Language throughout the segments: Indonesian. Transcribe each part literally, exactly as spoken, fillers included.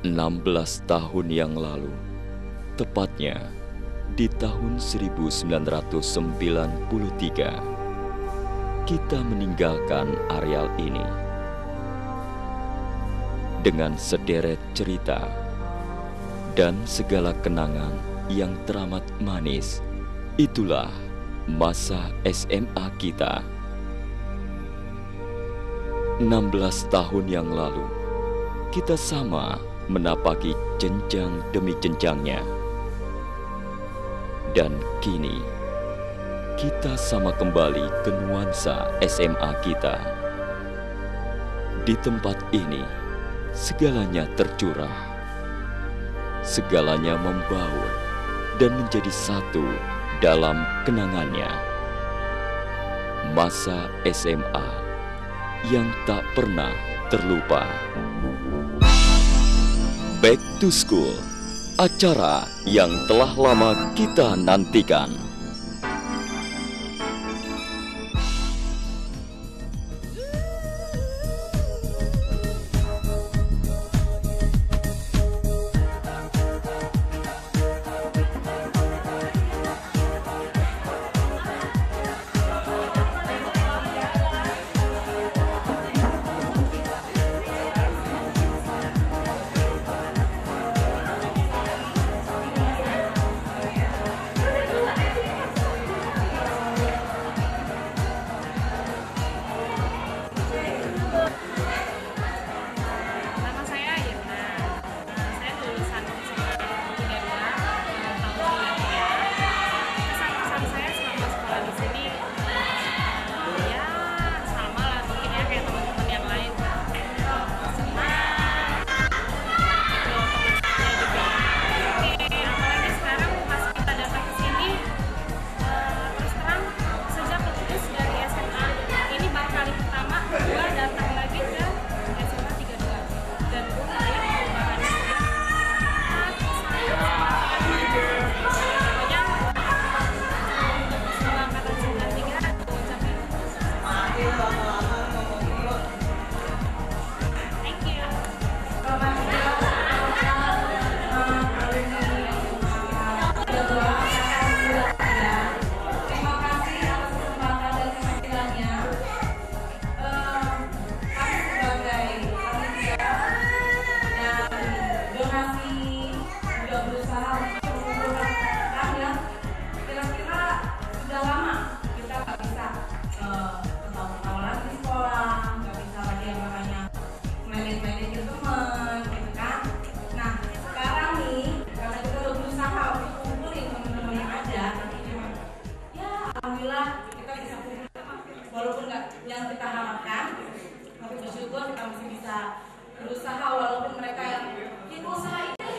enam belas tahun yang lalu, tepatnya di tahun seribu sembilan ratus sembilan puluh tiga, kita meninggalkan areal ini. Dengan sederet cerita dan segala kenangan yang teramat manis, itulah masa S M A kita. enam belas tahun yang lalu, kita sama menapaki jenjang demi jenjangnya. Dan kini, kita sama kembali ke nuansa S M A kita. Di tempat ini, segalanya tercurah. Segalanya membaur dan menjadi satu dalam kenangannya. Masa S M A yang tak pernah terlupa. Back to School, acara yang telah lama kita nantikan. Walaupun nggak yang kita harapkan, tapi bersyukur kita masih bisa berusaha walaupun mereka yang kita usaha ini,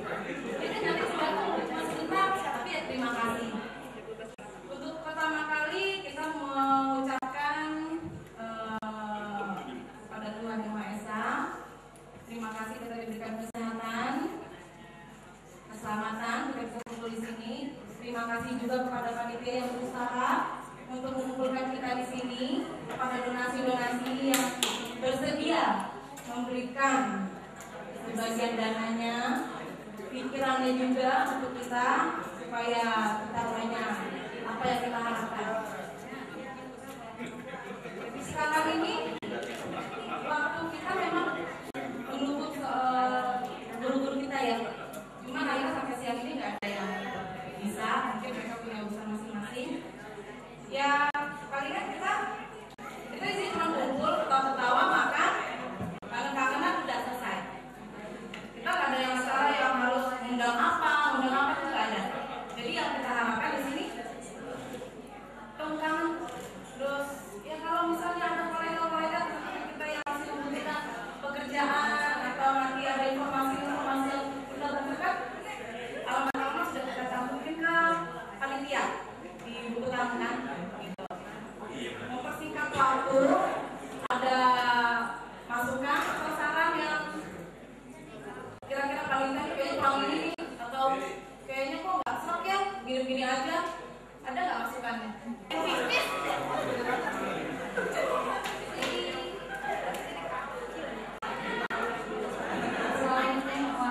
ini nanti sudah masih tetap, tapi ya terima kasih. Untuk pertama kali kita mengucapkan uh, kepada Tuhan Yang Maha Esa, terima kasih kita diberikan kesehatan, keselamatan, kita bisa kumpul di sini. Terima kasih juga kepada panitia yang berusaha untuk mengumpulkan kita di sini, kepada donasi-donasi yang bersedia memberikan sebagian dananya, pikirannya juga untuk kita supaya kita banyak apa yang kita harapkan. Sekarang ini waktu kita memang menuntut uh, guru-guru kita ya, cuma akhirnya sampai siang ini nggak ada yang bisa, mungkin mereka punya urusan masing-masing. Ya palingan kita kita di sini cuma kumpul, ketawa-ketawa, makan, kangen-kangenan udah selesai. Kita nggak ada yang masalah yang harus undang apa, undang apa itu nggak ada. Jadi yang kita harapkan di sini tongkangan, terus ya kalau misalnya ada kolega-kolega kita yang masih membutuhkan pekerjaan atau nanti ada informasi-informasi yang kita butuhkan, alamat-alamat sudah kita cantumkan ke panitia di buku tahunan. Mempersingkat waktu, ada masukan atau saran yang kira-kira paling kan kayaknya tahun ini atau kayaknya kok nggak serap ya, gini-gini aja, ada nggak masukannya? Selain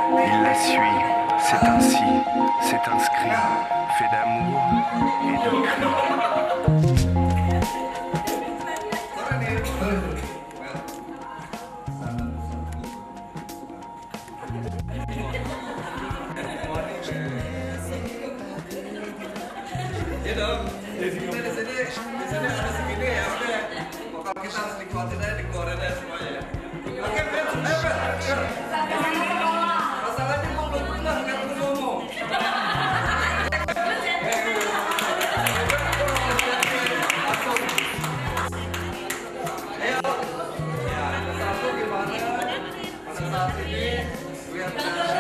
Il la suit, c'est ainsi, c'est inscrit, fait d'amour et de cris. Ya dong, di sini di sini di sini ada segini ya, udah. Vokal kita harus dikuatin aja, dikeluarin aja semuanya ya. Oke, Ben, ayo Ben, masalahnya mau belum pernah kan belum ngomong. Ayo, ya satu gimana? Pada saat ini lihat.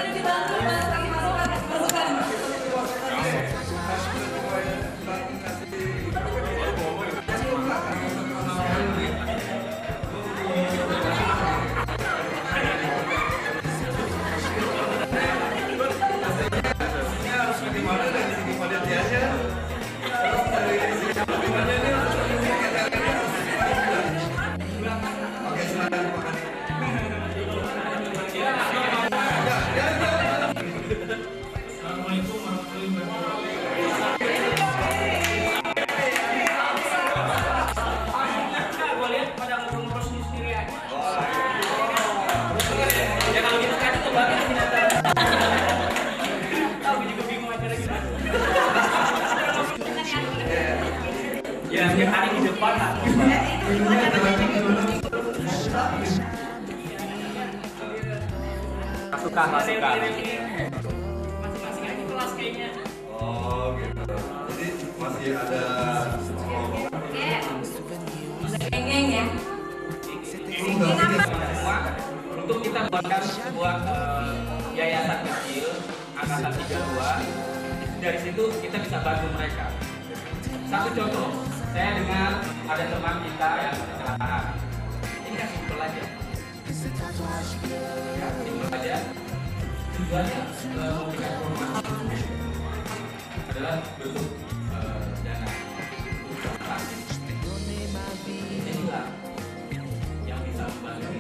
Masukan, masukan. Masing-masing aja kelas kayaknya. Oh gitu. Jadi masih ada Geng-geng ya. Untuk kita buatkan sebuah uh, yayasan kecil angkatan tiga puluh dua. Dari situ kita bisa bantu mereka. Satu contoh, saya dengar ada teman kita yang kecelakaan. Ini kan simpel aja. Ya, simpel aja. Tujuannya uh, memberikan informasi adalah bentuk uh, dana. Inilah yang bisa membantu.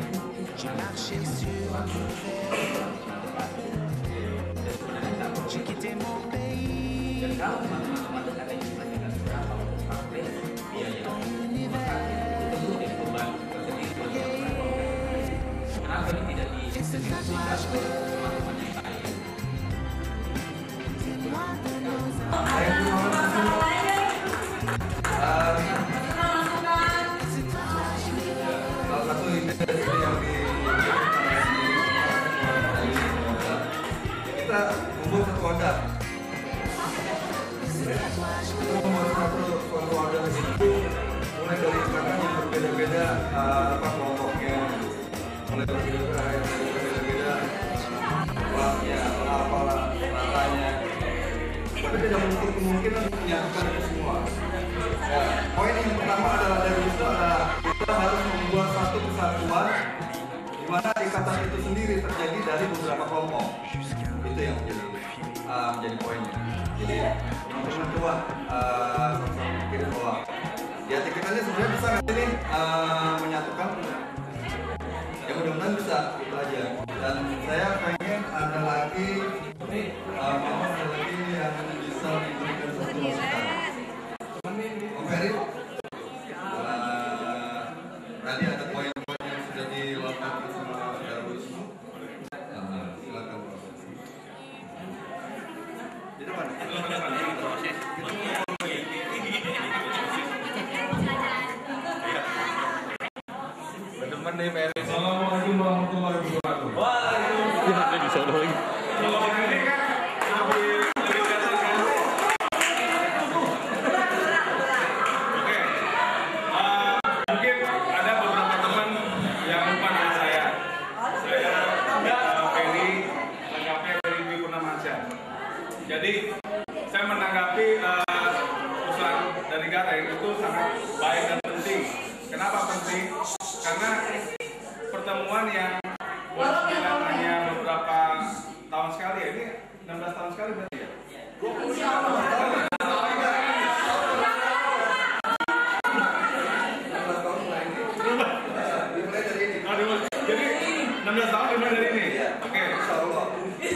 Dan kalau teman-teman berkata jumlahnya berapa untuk sampai biaya maka itu tentu jadi beban tersendiri buat teman-teman. Kenapa ini tidak didistribusikan ke teman-teman yang lain? salah satu ide yang di kita membuat satu wadah. Kita membuat satu suatu wadah itu mulai dari sekarang yang berbeda-beda apa kelompoknya, mulai berbeda-beda yang berbeda-beda kelasnya, apalah rasanya. Tapi tidak menutup kemungkinan untuk menyatukan itu semua. Ya, poin yang pertama adalah dari itu adalah kita harus membuat satu kesatuan di mana ikatan itu sendiri terjadi dari beberapa kelompok. Itu yang menjadi uh, menjadi poinnya. Jadi teman-teman coba uh, pikir bahwa di hati kita ini sebenarnya bisa nggak sih uh, menyatukan? Ya mudah-mudahan bisa, itu aja. Dan saya pengen ada lagi uh, mau ada lagi yang bisa diberikan satu masukan. Om Ferry, uh, tadi ada poin-poin yang sudah dilakukan sama Darus. Uh, silakan Pak. Di depan. Teman-teman nih Ferry. Assalamualaikum warahmatullahi wabarakatuh. Waalaikumsalam. Kalau ini kan lebih lebih kelihatan kan? Oke. Uh, mungkin ada beberapa teman yang lupa nama saya. Saya uh, Ferry, lengkapnya Ferry Dwi Purnamansyah. Jadi saya menanggapi uh, usulan dari Gareng itu sangat baik dan penting. Kenapa penting? Karena pertemuan yang boleh dibilang hanya beberapa tahun sekali ya, ini enam belas tahun sekali berarti ya? dua puluh tahun. Jadi enam belas tahun dimulai dari ini? Oke.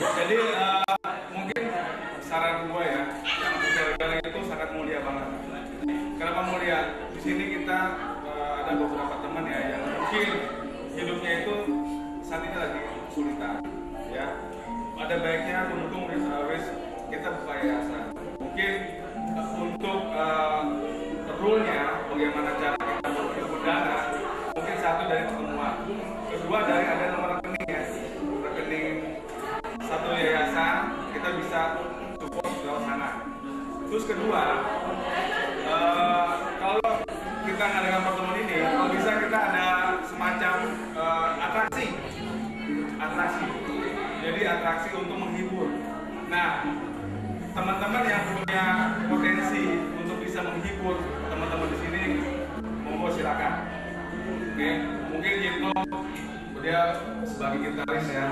ada baiknya mendukung wis kita buka yayasan. Mungkin uh, untuk uh, rule-nya bagaimana cara kita mengumpulkan dana, mungkin satu dari pertemuan, kedua dari ada nomor rekening ya, rekening satu yayasan kita bisa support lewat sana. Terus kedua, uh, kalau kita ngadakan pertemuan ini, kalau bisa kita ada semacam uh, atraksi, atraksi. Jadi atraksi untuk menghibur. Nah, teman-teman yang punya potensi untuk bisa menghibur teman-teman di sini, monggo silakan. Oke, mungkin Yitno dia sebagai gitaris ya.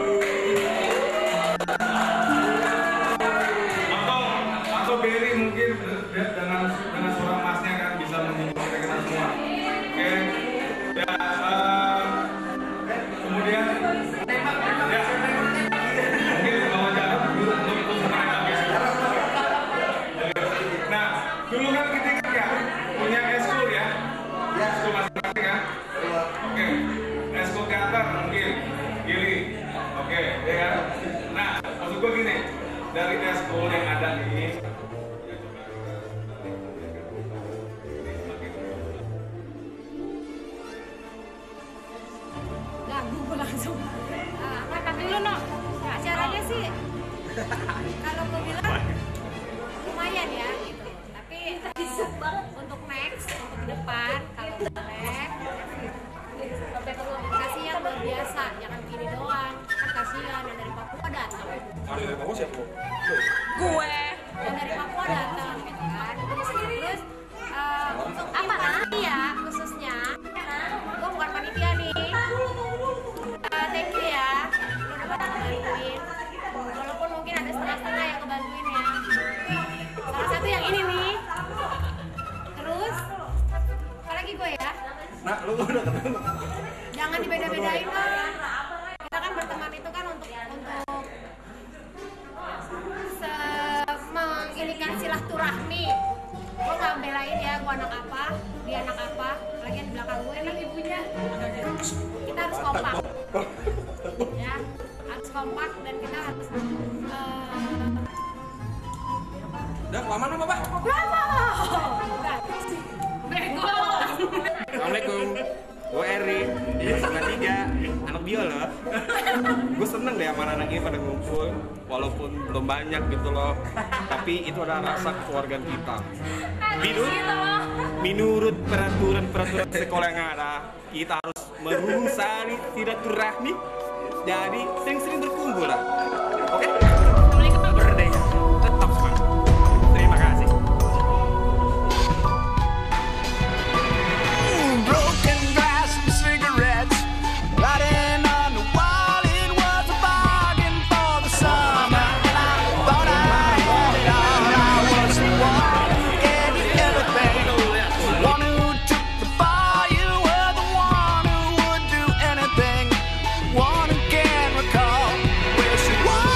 Atau atau Berry mungkin dengan dengan suara emasnya kan bisa menghibur kita semua. Oke, ya uh, kemudian ya. Dulu kan kita kan punya eskul ya, eskul masing-masing kan. Oke, eskul teater mungkin, Gili, oke, ya kan. Nah, maksud gue gini, dari eskul yang ada ini, ganggu gue langsung. Kata dulu no, acaranya sih, kalau gue bilang lumayan ya gitu. Untuk next, untuk ke depan, kalau boleh kasihan luar biasa, jangan begini doang. Kan kasihan yang dari Papua datang. dari Papua siapa? Gue yang dari Papua datang, gitu kan. Terus uh, untuk apa panitia khususnya, gue bukan panitia nih. Uh, thank you ya, lu udah bantuin. Walaupun mungkin ada setengah-setengah yang ngebantuin ya. Salah satu yang ini nih. Terus, apa lagi gue ya? Nah, lu udah ketemu. Jangan dibeda-bedain lah. Kita kan berteman itu kan untuk untuk se menginikan silaturahmi. Gue nggak belain ya, gue anak apa, dia anak apa. Lagian di belakang gue nih ibunya. Kita harus kompak. Ya, harus kompak dan kita harus. Uh, Udah, kelamaan apa, Pak? Bravo! Bego! Assalamualaikum, gue Eri, di sembilan tiga, anak bio loh. Gue seneng deh sama anak ini pada ngumpul, walaupun belum banyak gitu loh. Tapi itu adalah rasa kekeluargaan kita. Menurut, menurut peraturan-peraturan sekolah yang ada, kita harus merungsari silaturahmi. Jadi sering-sering berkumpul lah. Oke? Berdaya, tetap semangat. Terima kasih. Broken glass and cigarettes, writing on the wall. It was a bargain for the summer, and I thought I had it all. I was the one who gave you everything, the one who took the fall. You were the one who would do anything. One who can recall where she was.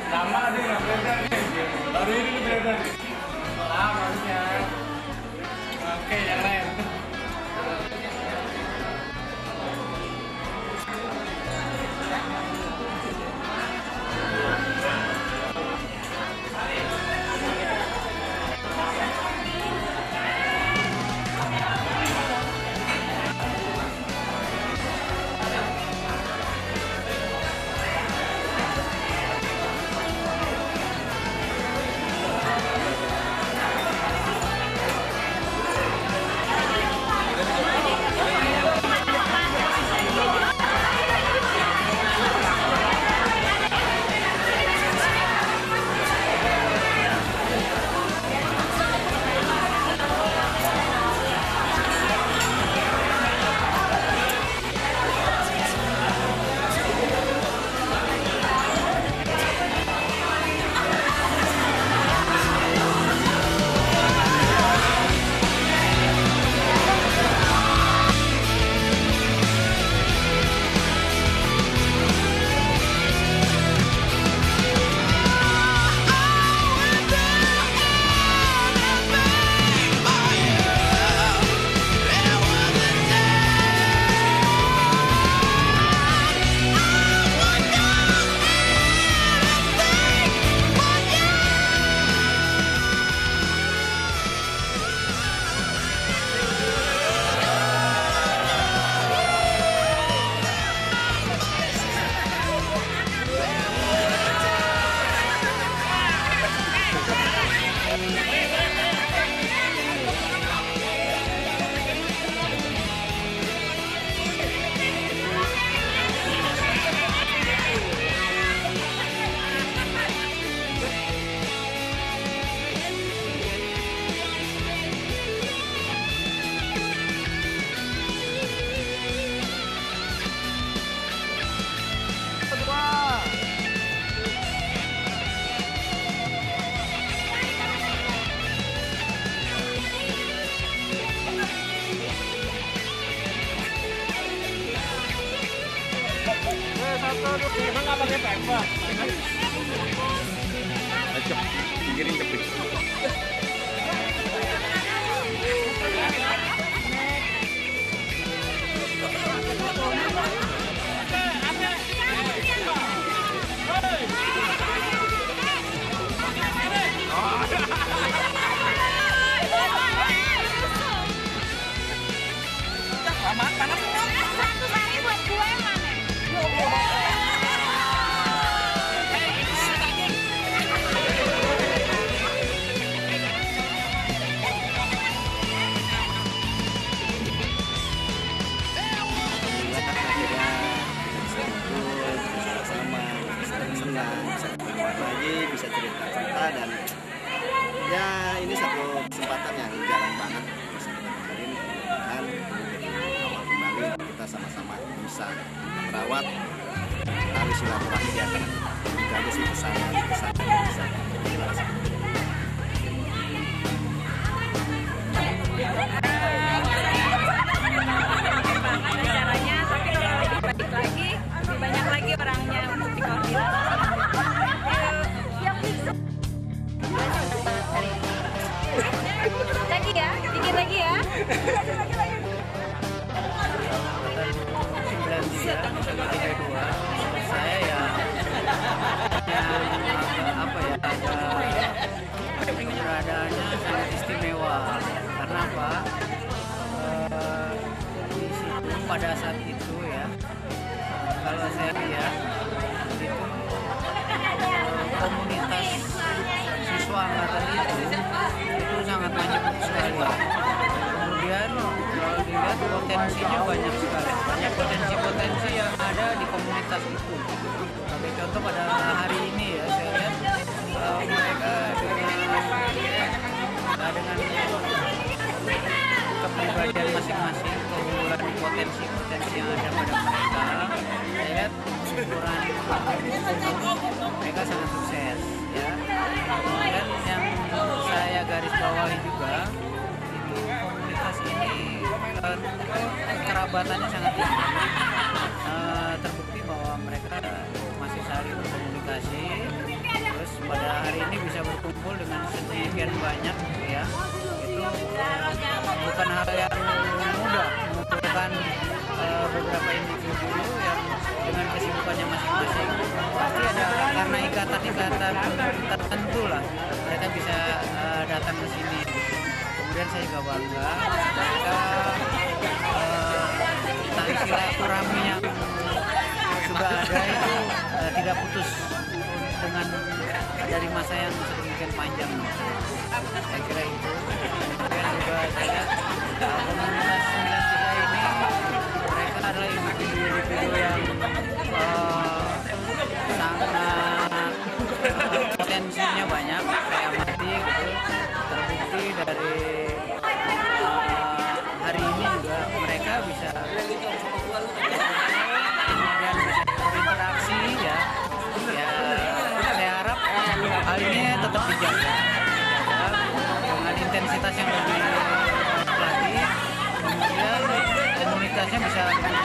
Nama nih nggak beda nih. Baru ini nih beda nih. Ah, harusnya. Oke, yang lain. Emang nggak pakai pemper? Ayo, pinggirin cepet. Bisa cerita-cerita dan ya ini satu kesempatan yang jarang banget bisa kita dapetin dan awal kembali kita sama-sama bisa merawat tali silaturahmi di antara kita aja sih pesan pesan yang bisa dijelaskan. Caranya, tapi kalau lebih baik lagi, lebih banyak lagi orangnya untuk dikoordinasi. Lagi ya, dikit lagi ya. sembilan tiga tiga dua saya ya, ya apa ya ada keberadaannya sangat istimewa karena apa uh, di situ pada saat itu ya kalau saya lihat itu uh, komunitas siswa angkatan itu itu sangat banyak sekali. Kemudian kalau dilihat potensinya banyak sekali, banyak potensi-potensi yang ada di komunitas itu. Sebagai contoh pada hari ini ya saya lihat uh, mereka dengan uh, dengan kepribadian masing-masing, keunggulan potensi-potensi yang ada pada mereka, saya lihat ukuran mereka sangat sukses ya. Kemudian yang saya garis bawahi juga itu komunitas ini uh, kekerabatannya sangat tinggi, uh, terbukti bahwa mereka masih saling berkomunikasi ini bisa berkumpul dengan sedemikian banyak ya, itu bukan hal yang mudah mengumpulkan uh, beberapa individu yang dengan kesibukannya masing-masing. Pasti ada karena ikatan-ikatan tertentu lah mereka bisa uh, datang ke sini. Kemudian saya juga bangga mereka uh, tali silaturahmi yang sudah ada itu uh, tidak putus dengan dari masa yang sedemikian panjang. Saya kira itu. Kemudian juga saya uh, komunitas sembilan tiga ini mereka adalah individu-individu yang uh, sangat uh, potensinya banyak, saya amati gitu, terbukti dari uh, hari ini juga mereka bisa kemudian bisa berinteraksi ya, ya saya harap hal ini tetap dijaga dengan intensitas yang lebih lagi, kemudian komunitasnya bisa